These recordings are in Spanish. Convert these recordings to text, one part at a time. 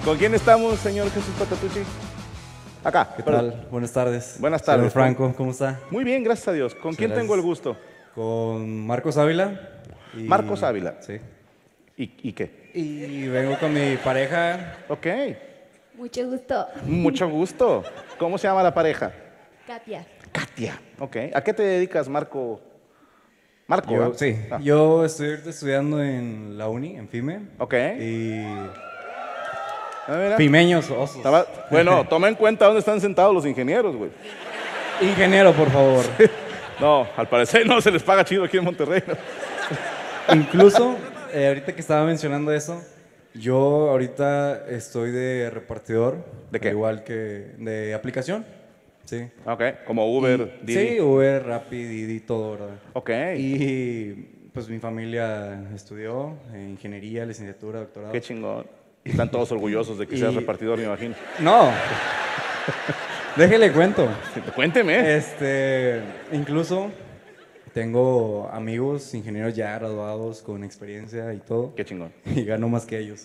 ¿Con quién estamos, señor Jesús Patatucci? Acá. ¿Qué tal? Buenas tardes. Buenas tardes. Señor Franco, ¿cómo está? Muy bien, gracias a Dios. ¿Con quién tengo el gusto? Con Marcos Ávila. Marcos Ávila. Sí. ¿Y qué? Y vengo con mi pareja. Ok. Mucho gusto. Mucho gusto. ¿Cómo se llama la pareja? Katia. Katia. Ok. ¿A qué te dedicas, Marco? Marco, ¿verdad? Sí. Ah. Yo estoy ahorita estudiando en la uni, en FIME. Ok. Y... Ah, mira. Fimeños osos. Bueno, toma en cuenta dónde están sentados los ingenieros, güey. Ingeniero, por favor. No, al parecer no se les paga chido aquí en Monterrey. ¿No? Incluso, ahorita que estaba mencionando eso, yo ahorita estoy de repartidor. ¿De qué? Al igual que de aplicación. Sí. Ok, como Uber, Didi. Sí, Uber, Rappi, Didi, todo, ¿verdad? Ok. Y pues mi familia estudió ingeniería, licenciatura, doctorado. Qué chingón. Están todos orgullosos de que seas repartidor, me imagino. No. Déjele cuento. Cuénteme. Incluso tengo amigos, ingenieros ya graduados con experiencia y todo. Qué chingón. Y gano más que ellos.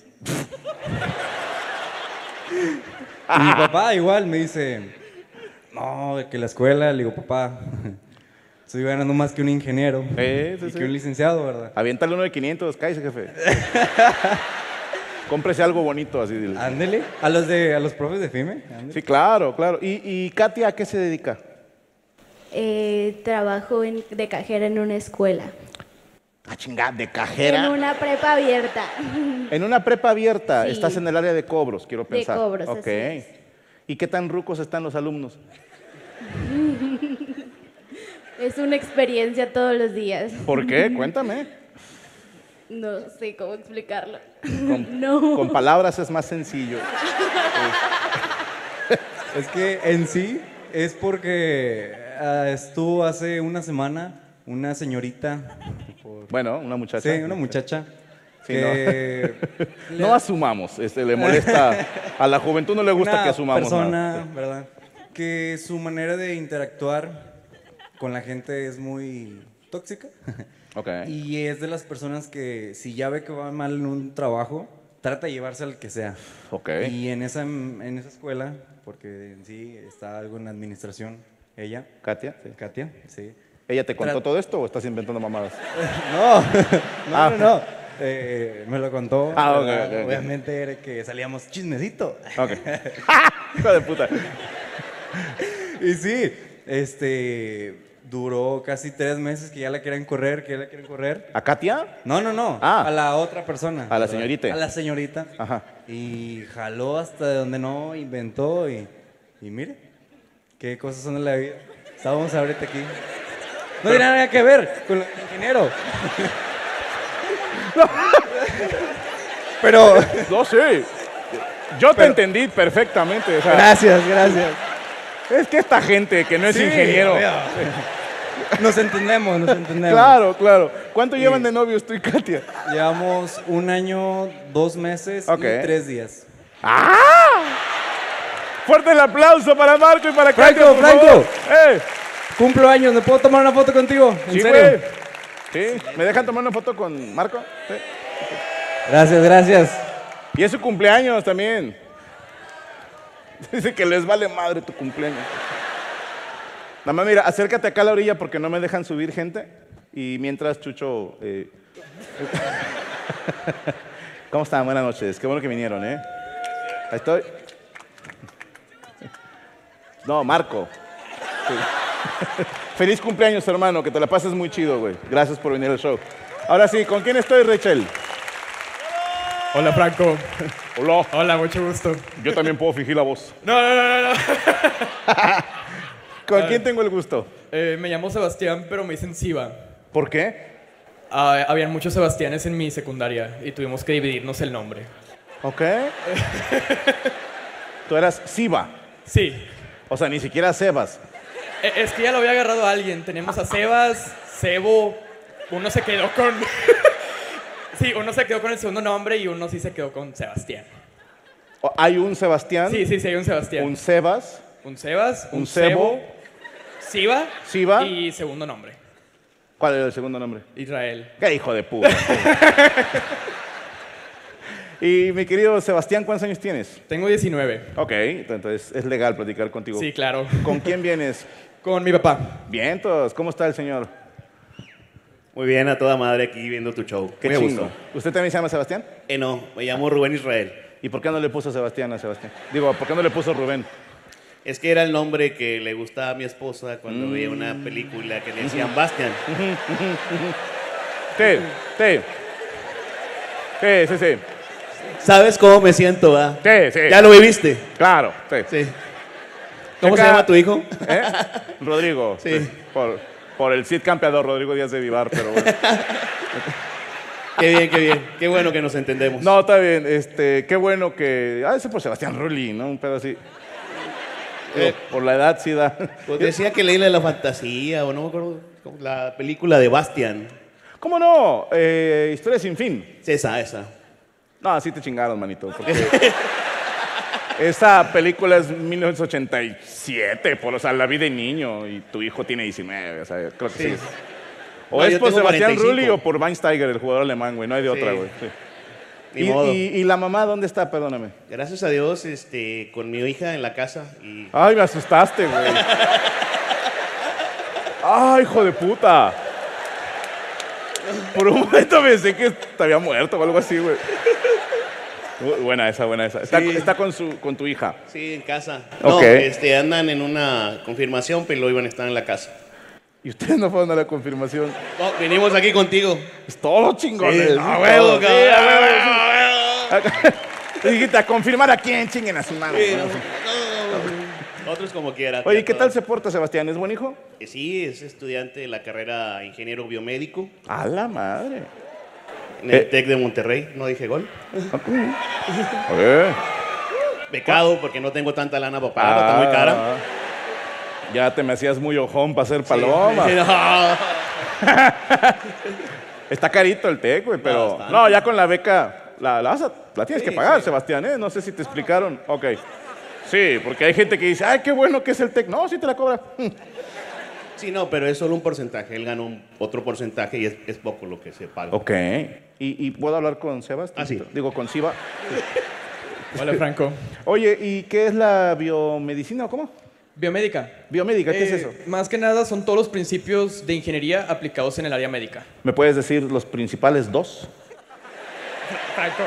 Y mi papá igual me dice, no, de que la escuela, le digo, papá, estoy ganando más que un ingeniero Sí. que un licenciado, ¿verdad? Aviéntale uno de 500, cállese, jefe. Cómprese algo bonito, así. Dile. Ándele. A los profes de FIME. Ándele. Sí, claro, claro. ¿Y Katia a qué se dedica? Trabajo de cajera en una escuela. Ah, chingada, de En cajera. una prepa abierta. En una prepa abierta. Sí. Estás en el área de cobros, quiero pensar. cobros, Ok. así es. ¿Y qué tan rucos están los alumnos? Es una experiencia todos los días. ¿Por qué? Cuéntame. No sé cómo explicarlo. Con, No. con palabras es más sencillo. Es que en sí es porque estuvo hace una semana una señorita. Bueno, una muchacha. Sí, una muchacha. Sí, que No asumamos, le molesta, a la juventud no le gusta una que asumamos persona, nada. ¿verdad? Que su manera de interactuar con la gente es muy tóxica. Ok. Y es de las personas que si ya ve que va mal en un trabajo, trata de llevarse al que sea. Ok. Y en esa escuela, porque en sí está algo en la administración, ella, ¿Katia? Sí. Katia, sí. ¿Ella te contó todo esto o estás inventando mamadas? No. Me lo contó. Ah, ok, ¿verdad? ok. Obviamente era que salíamos chismecito. Ok. Hijo de puta. Y sí, duró casi 3 meses que ya la quieren correr, ¿A Katia? No. Ah. A la otra persona. A la ¿verdad? señorita. A la señorita. Ajá. Y jaló hasta donde no, inventó y mire, qué cosas son de la vida. Estábamos ahorita aquí. No tiene nada que ver con el ingeniero. Pero... No, sí. Yo te entendí perfectamente. O sea, Gracias. es que esta gente que no es Sí, ingeniero. obvio. Nos entendemos. Claro. ¿Cuánto llevan de novios tú y Katia? Llevamos 1 año, 2 meses Ok. y 3 días. Fuerte el aplauso para Marco y para Katia, por Franco. favor. Cumplo años, ¿me puedo tomar una foto contigo? ¿En Sí, serio? güey. Sí. ¿Me dejan tomar una foto con Marco? Sí. Gracias. Y es su cumpleaños también. Dice que les vale madre tu cumpleaños. Nada más, mira, acércate acá a la orilla porque no me dejan subir gente. Y mientras, Chucho... ¿Cómo están? Buenas noches. Qué bueno que vinieron, ¿eh? Ahí estoy. No, Marco. Sí. Feliz cumpleaños, hermano. Que te la pases muy chido, güey. Gracias por venir al show. Ahora sí, ¿con quién estoy, Rachel? Hola, Franco. Hola. Hola, mucho gusto. Yo también puedo fingir la voz. No. ¿Con quién tengo el gusto? Me llamo Sebastián, pero me dicen Siva. ¿Por qué? Habían muchos Sebastianes en mi secundaria y tuvimos que dividirnos el nombre. Ok. Tú eras Siva. Sí. O sea, ni siquiera Sebas. Es que ya lo había agarrado a alguien. Tenemos a Sebas, Sebo. Uno se quedó con... Sí, uno se quedó con el segundo nombre y uno sí se quedó con Sebastián. Hay un Sebastián. Sí, hay un Sebastián. Un Sebas. Un Sebas, Un Sebo. Siva. Siva. Y segundo nombre. ¿Cuál era el segundo nombre? Israel. ¡Qué hijo de puta! Y mi querido Sebastián, ¿cuántos años tienes? Tengo 19. Ok, entonces es legal platicar contigo. Sí, claro. ¿Con quién vienes? Con mi papá. Vientos, ¿cómo está el señor? Muy bien, a toda madre aquí viendo tu show. Qué Muy a chingo. gusto. ¿Usted también se llama Sebastián? No, me llamo Rubén Israel. ¿Y por qué no le puso Sebastián a Sebastián? Digo, ¿por qué no le puso Rubén? Es que era el nombre que le gustaba a mi esposa cuando veía una película que le decían Bastian. Sí, sí. Sí, sí, sí. ¿Sabes cómo me siento, va? Sí, sí. ¿Ya lo viviste? Claro, sí. Sí. ¿Cómo Checa- se llama tu hijo? ¿Eh? Rodrigo. Sí. Por el Cid campeador, Rodrigo Díaz de Vivar, pero bueno. Qué bien, qué bien. Qué bueno que nos entendemos. No, está bien. Qué bueno que... ese por Sebastián Rulli, ¿no? Un pedo así. Digo, por la edad sí da. Pues decía que leíle la fantasía, o no me acuerdo, como la película de Bastian. ¿Cómo no? Historia sin fin. Sí, esa. No, sí te chingaron, manito. Porque esa película es 1987, o sea, la vi de niño y tu hijo tiene 19, o sea, creo que sí. Sí. O No, es yo por tengo Sebastián 45. Rulli o por Weinsteiger, el jugador alemán, güey. No hay de otra, Sí. güey. Sí. Ni modo. Y la mamá dónde está? Perdóname. Gracias a Dios, con mi hija en la casa y Ay, me asustaste, güey. Ay, hijo de puta. Por un momento pensé que te había muerto o algo así, güey. Buena esa, buena esa. Está, Sí. está con tu hija. sí, en casa. Ok. No, andan en una confirmación, pero iban a estar en la casa. Y ustedes no fueron a la confirmación. No, vinimos aquí contigo. Es todo chingones. Sí, ¿no? a huevo, Todo. cabrón, Sí, a a huevo, huevo, sí. Te dijiste, a confirmar a quién, chinguen a su madre. Sí, ¿no? no. Otros como quieran. Oye, ¿qué tal se porta Sebastián? ¿Es buen hijo? Sí, es estudiante de la carrera ingeniero biomédico A la madre. en el TEC de Monterrey. No dije gol. Oye. Becado porque no tengo tanta lana para pagar, está muy cara. Ya te me hacías muy ojón para hacer paloma. Sí, no. Está carito el TEC, güey, pero... Bastante. No, ya con la beca la tienes Sí, que pagar, sí. Sebastián, ¿eh? No sé si te explicaron. Ok. Sí, porque hay gente que dice, ay, qué bueno que es el TEC. No, sí te la cobra. Sí, no, pero es solo un porcentaje. Él ganó otro porcentaje y es poco lo que se paga. Ok. ¿Y puedo hablar con Sebas? Ah, sí. Digo, con Siva. Hola, Franco. Oye, ¿y qué es la biomedicina o cómo? Biomédica. Biomédica, ¿qué es eso? Más que nada son todos los principios de ingeniería aplicados en el área médica. ¿Me puedes decir los principales dos? Franco.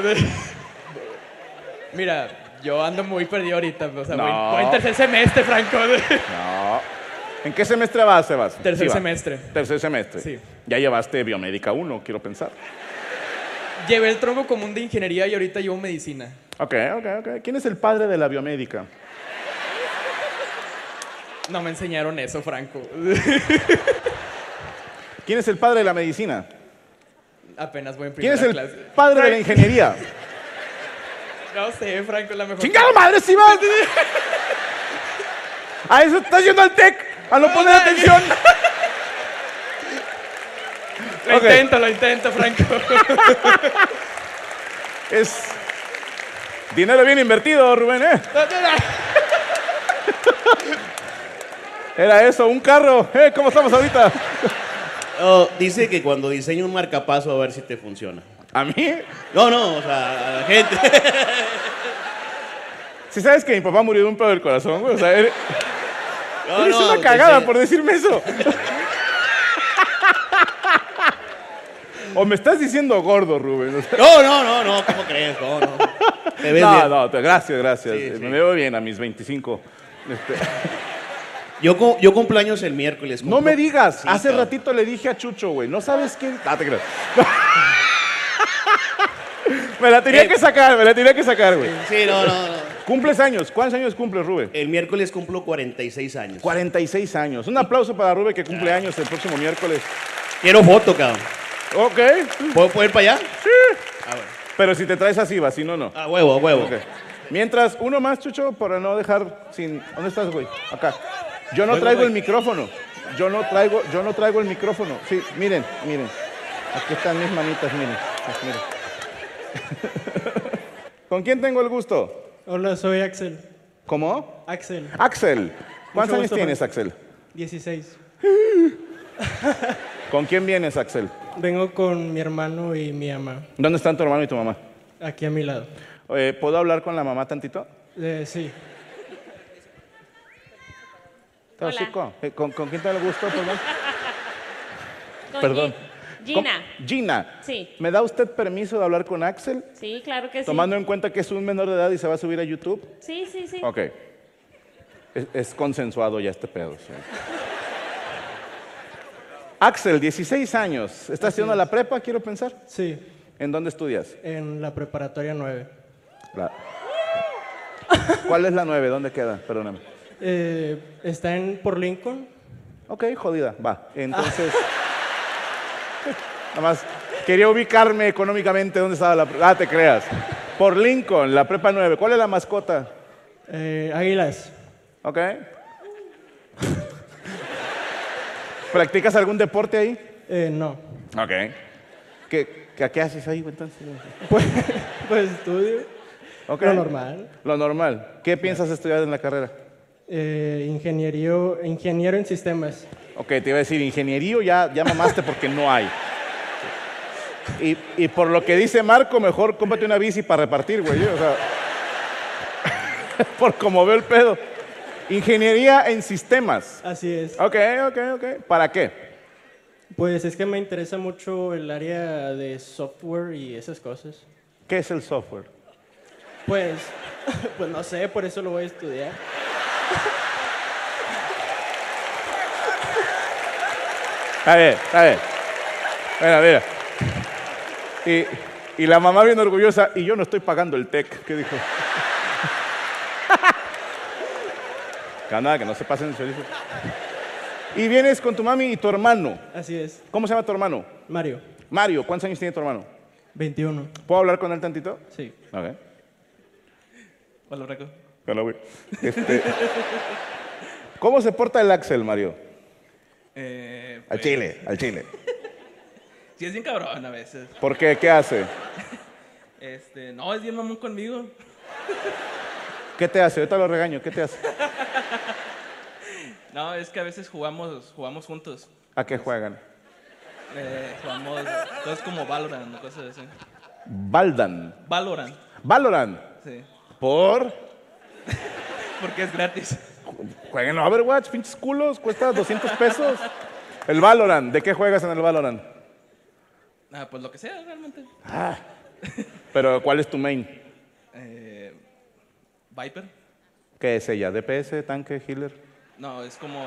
Mira, yo ando muy perdido ahorita. O sea, No. voy en tercer semestre, Franco. No. ¿En qué semestre vas, Sebas? Tercer Siva. semestre. Tercer semestre. Sí. Ya llevaste biomédica 1, quiero pensar. Llevé el tronco común de ingeniería y ahorita llevo medicina. Ok. ¿Quién es el padre de la biomédica? No me enseñaron eso, Franco. ¿Quién es el padre de la medicina? Apenas voy en ¿Quién primera es el clase. padre de la ingeniería? No sé, Franco, la mejor. ¡Chingado madre, Siva! A eso estás yendo al TEC, a no poner atención. Lo Ok. intento, Franco. Es dinero bien invertido, Rubén, ¿eh? Era eso, un carro. ¿Cómo estamos ahorita? Oh, dice que cuando diseña un marcapaso a ver si te funciona. ¿A mí? No, o sea, a la gente. Si sabes que mi papá murió de un pedo del corazón, güey. O sea, eres No, una cagada diseña- por decirme eso. O me estás diciendo gordo, Rubén. O sea, No, ¿cómo crees? No. Te ves bien. gracias. Sí, sí. Me veo bien a mis 25. Yo cumplo años el miércoles. No me digas, Sí, hace cabrón. ratito le dije a Chucho, güey, no sabes quién... Ah, te creas. Me la tenía que sacar, güey. Sí, no. ¿Cumples años? ¿Cuántos años cumples, Rubén? El miércoles cumplo 46 años. 46 años. Un aplauso para Rubén que cumple años el próximo miércoles. Quiero foto, cabrón. Ok. ¿Puedo ir para allá? Sí. Ah, bueno. Pero si te traes así, va, si no, no. A huevo. Ok. Mientras, uno más, Chucho, para no dejar sin... ¿Dónde estás, güey? Acá. Yo no traigo el micrófono. Yo no traigo el micrófono. Sí, miren. Aquí están mis manitas, miren. ¿Con quién tengo el gusto? Hola, soy Axel. ¿Cómo? Axel, Axel. ¿Cuántos Mucho años gusto, tienes, Frank. Axel? 16. ¿Con quién vienes, Axel? Vengo con mi hermano y mi mamá. ¿Dónde están tu hermano y tu mamá? Aquí a mi lado. ¿Puedo hablar con la mamá tantito? Sí. Hola. Hocico. ¿Con quién tengo el gusto, perdón? Con Perdón. Gina. ¿Cómo? Gina. Sí. ¿Me da usted permiso de hablar con Axel? Sí, claro que sí. Tomando en cuenta que es un menor de edad y se va a subir a YouTube. Sí, sí, sí. Ok. Es consensuado ya este pedo. Sí. Axel, 16 años. ¿Estás estudiando la prepa, quiero pensar? Sí, ¿En dónde estudias? en la preparatoria 9. ¿Cuál es la 9? ¿Dónde queda? Perdóname. Está por Lincoln. Ok, jodida, va. Entonces, nada más quería ubicarme económicamente dónde estaba la prepa. Ah, te creas. Por Lincoln, la prepa 9. ¿Cuál es la mascota? Águilas. Ok. ¿Practicas algún deporte ahí? No. Ok. ¿Qué haces ahí, entonces? Pues estudio. Ok. Lo normal. Lo normal. ¿Qué piensas estudiar en la carrera? Ingeniero en sistemas. Ok, te iba a decir ingeniería, ya mamaste porque no hay. Y por lo que dice Marco, mejor cómprate una bici para repartir, güey. O sea, por como veo el pedo. Ingeniería en sistemas. Así es. Ok. ¿Para qué? Pues es que me interesa mucho el área de software y esas cosas. ¿Qué es el software? Pues no sé, por eso lo voy a estudiar. Está bien. Mira. Y la mamá bien orgullosa, y yo no estoy pagando el TEC. ¿Qué dijo? Nada, que no se pasen el chorizo. Y vienes con tu mami y tu hermano. Así es. ¿Cómo se llama tu hermano? Mario, Mario. ¿Cuántos años tiene tu hermano? 21. ¿Puedo hablar con él tantito? Sí. Ok. Hola, Reco. Hola, güey. ¿Cómo se porta el Axel, Mario? Al chile. Sí, es bien cabrón a veces. ¿Por qué? ¿Qué hace? No, es bien mamón conmigo. ¿Qué te hace? Ahorita lo regaño. ¿Qué te hace? No, es que a veces jugamos juntos. ¿A qué juegan? Jugamos cosas como Valorant o cosas así. Valorant. Sí. ¿Por? Porque es gratis. Jueguen Overwatch, pinches culos. Cuesta 200 pesos. El Valorant. ¿De qué juegas en el Valorant? Pues lo que sea, realmente. Pero, ¿cuál es tu main? Viper. ¿Qué es ella? ¿DPS, tanque, healer? No, es como...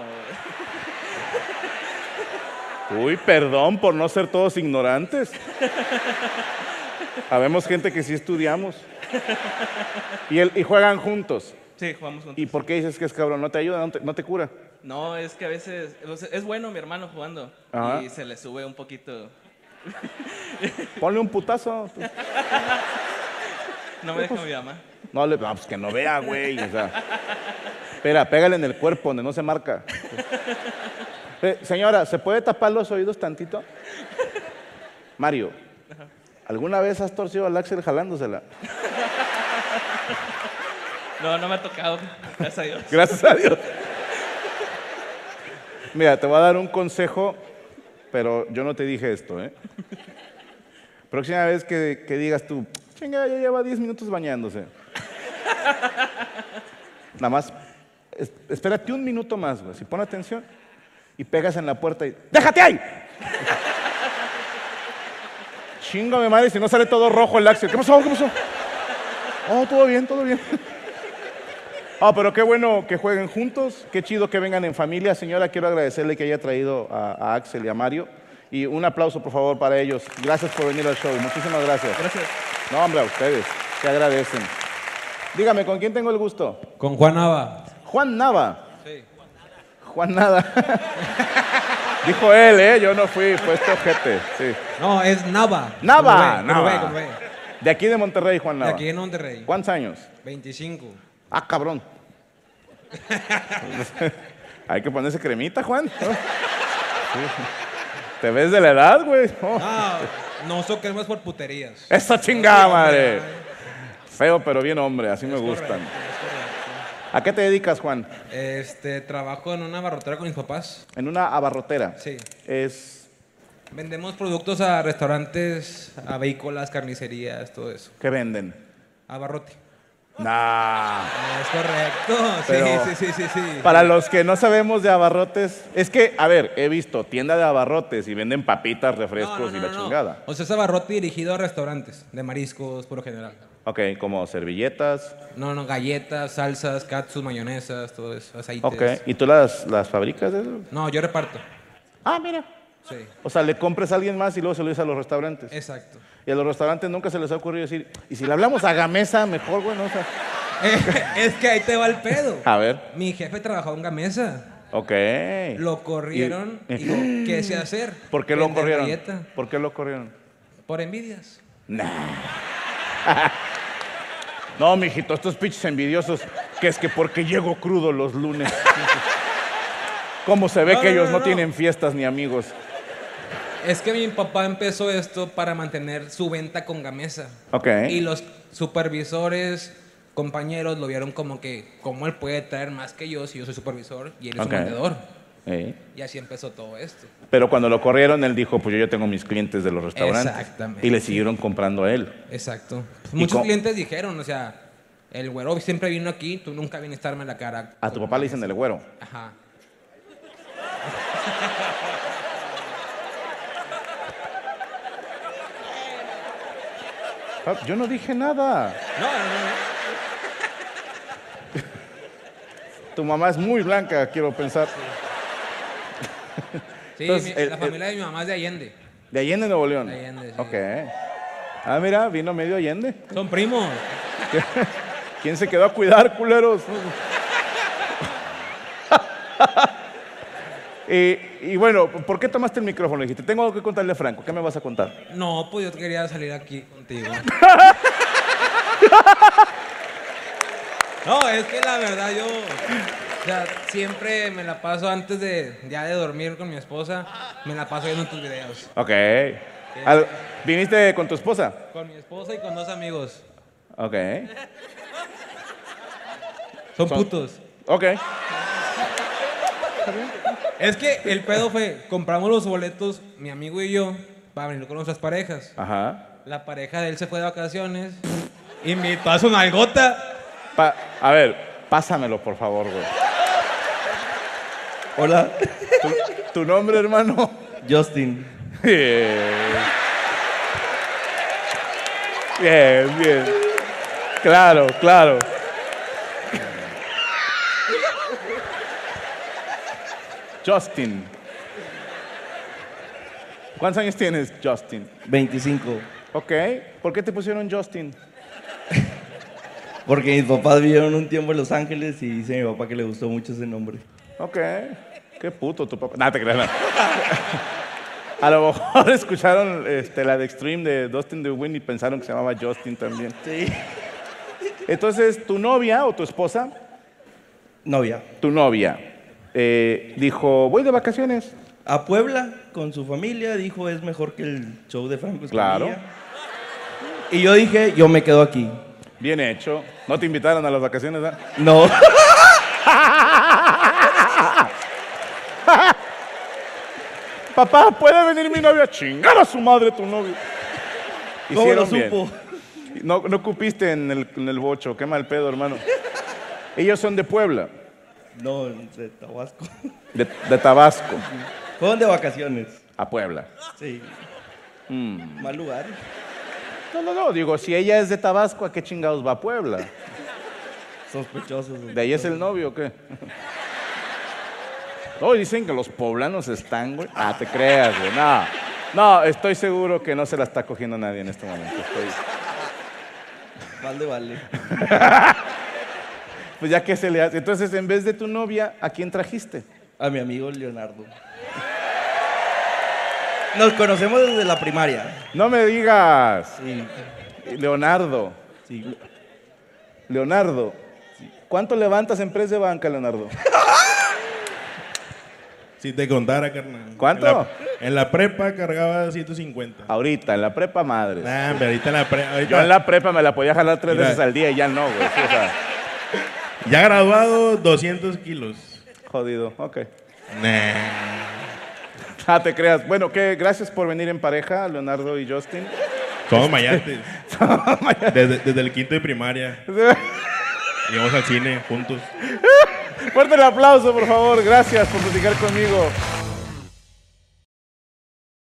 Uy, perdón por no ser todos ignorantes. Habemos gente que sí estudiamos. ¿Y juegan juntos? Sí, jugamos juntos. ¿Y por qué dices que es cabrón? ¿No te ayuda? ¿No te cura? No, es que a veces... Es bueno mi hermano jugando. Ajá. Y se le sube un poquito... Ponle un putazo. No me deja mi mamá. No, pues que no vea, güey. O sea, espera, pégale en el cuerpo donde no se marca. Señora, ¿se puede tapar los oídos tantito? Mario, ¿alguna vez has torcido al Axel jalándosela? No me ha tocado. Gracias a Dios. Gracias a Dios. Mira, te voy a dar un consejo, pero yo no te dije esto, ¿eh? Próxima vez que digas tú, chinga, ya lleva 10 minutos bañándose. Nada más, espérate un minuto más, güey. Si pon atención y pegas en la puerta y ¡déjate ahí! Chinga mi madre, si no sale todo rojo el Axel. ¿Qué pasó? Oh, todo bien. Pero qué bueno que jueguen juntos, qué chido que vengan en familia. Señora, quiero agradecerle que haya traído a Axel y a Mario. Y un aplauso, por favor, para ellos. Gracias por venir al show. Muchísimas gracias. Gracias. No, hombre, a ustedes. Te agradecen. Dígame, ¿con quién tengo el gusto? Con Juan Nava. Juan Nava. Sí. Juan Nada. Dijo él, ¿eh? Yo no fui, fue este ojete. Sí. No, es Nava. Nava, Con Nava. V. De aquí de Monterrey, Juan De Nava. aquí en Monterrey. ¿Cuántos años? 25. Ah, cabrón. Hay que ponerse cremita, Juan. ¿No? Sí. ¿Te ves de la edad, güey? Oh. No, eso que es más por puterías. ¡Esa chingada, madre! Feo, pero bien hombre, así me gustan. Correcto. ¿A qué te dedicas, Juan? Trabajo en una barrotera con mis papás. En una abarrotera. Sí. Es... Vendemos productos a restaurantes, avícolas, carnicerías, todo eso. ¿Qué venden? Abarrote. Nah. Es correcto. Pero Sí. Para los que no sabemos de abarrotes, es que, a ver, he visto tienda de abarrotes y venden papitas, refrescos y la chingada. O sea, es abarrote dirigido a restaurantes, de mariscos, por lo general. Ok, como servilletas. No, galletas, salsas, katsu, mayonesas, todo eso, aceites. Ok, ¿y tú las fabricas de eso? No, yo reparto. Ah, mira. Sí. O sea, le compras a alguien más y luego se lo dices a los restaurantes. Exacto. Y a los restaurantes nunca se les ha ocurrido decir, ¿y si le hablamos a Gamesa, mejor, güey? ¿No? O sea, Es que ahí te va el pedo. a ver. Mi jefe trabajaba en Gamesa. Ok. Lo corrieron y dijo, ¿qué sé hacer? ¿Por qué lo Vender corrieron? galleta. ¿Por qué lo corrieron? Por envidias. No, mijito, estos pinches envidiosos, que es que porque llego crudo los lunes. ¿Cómo se ve No, que no, ellos no, no tienen fiestas ni amigos? Es que mi papá empezó esto para mantener su venta con Gamesa. Ok. Y los supervisores, compañeros, lo vieron como que, ¿cómo él puede traer más que yo si yo soy supervisor y él es Ok. un vendedor? Sí. Y así empezó todo esto. Pero cuando lo corrieron, él dijo, pues yo ya tengo mis clientes de los restaurantes. Exactamente. Y le siguieron comprando a él. Exacto. Pues ¿Y muchos cómo? clientes dijeron, o sea, el güero siempre vino aquí, tú nunca viniste a darme la cara. A tu papá le dicen el güero. Ajá. Ah, yo no dije nada. No. Tu mamá es muy blanca, quiero pensar. Sí, Entonces, la familia de mi mamá es de Allende. De Allende, Nuevo León. De Allende, sí. Ok. Ah, mira, vino medio Allende. Son primos. ¿Quién se quedó a cuidar, culeros? y bueno, ¿por qué tomaste el micrófono? Dijiste, tengo algo que contarle a Franco. ¿Qué me vas a contar? No, pues yo quería salir aquí contigo. No, es que la verdad yo, o sea, siempre me la paso antes de ya de dormir con mi esposa, me la paso viendo tus videos. Ok. ¿Viniste con tu esposa? Con mi esposa y con dos amigos. Ok. Son putos. Ok. Es que el pedo fue, compramos los boletos, mi amigo y yo, para venir con nuestras parejas. Ajá. La pareja de él se fue de vacaciones, invitó a su nalgota. A ver, pásamelo, por favor, güey. Hola, ¿Tu nombre, hermano? Justin. Bien. Claro. Justin. ¿Cuántos años tienes, Justin? 25. Ok. ¿Por qué te pusieron Justin? Porque mis papás vivieron un tiempo en Los Ángeles y dice mi papá que le gustó mucho ese nombre. Ok. Qué puto tu papá. Nada, te creas. No. A lo mejor escucharon la de Extreme de Dustin DeWin y pensaron que se llamaba Justin también. Sí. Entonces, ¿tu novia o tu esposa? Novia. Tu novia dijo, voy de vacaciones. A Puebla con su familia, dijo es mejor que el show de Franco Escamilla. Claro. Y yo dije, yo me quedo aquí. Bien hecho. ¿No te invitaron a las vacaciones, ¿verdad? No. Papá, ¿puede venir mi novia? Chingar a su madre tu novio. ¿Cómo lo Hicieron bien. supo? No cupiste en el bocho. Qué mal pedo, hermano. Ellos son de Puebla. No, de Tabasco. De Tabasco. Fueron de vacaciones. A Puebla. Sí. Mal lugar. No. Digo, si ella es de Tabasco, ¿a qué chingados va a Puebla? Sospechosos. ¿De ahí es el novio o qué? No, dicen que los poblanos están, güey. Ah, te creas, güey. No, estoy seguro que no se la está cogiendo nadie en este momento. Vale. Pues ya que se le hace. Entonces, en vez de tu novia, ¿a quién trajiste? A mi amigo Leonardo. Nos conocemos desde la primaria. No me digas. Sí. Leonardo. Sí. Leonardo. ¿Cuánto levantas en press de banca, Leonardo? Si te contara, carnal. ¿Cuánto? En la prepa cargaba 150. Ahorita, en la prepa, madre. Nah, hombre, ahorita en la prepa. Yo en la prepa me la podía jalar 3 Mira. veces al día y ya no, güey. Sí, o sea, Ya graduado, 200 kilos. jodido, ok. Nah. Ah, te creas. Bueno, gracias por venir en pareja, Leonardo y Justin. Somos mayates. Desde el quinto de primaria. Íbamos al cine juntos. Fuerte el aplauso, por favor. Gracias por platicar conmigo.